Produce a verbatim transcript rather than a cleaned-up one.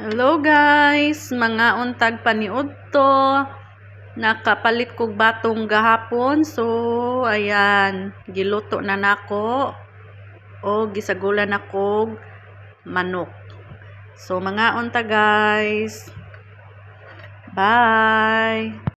Hello guys, mga untag paniud to. Nakapalit kog batong gahapon. So, ayan, giluto na nako o gisagulan na kog manok. So, mga untag guys. Bye.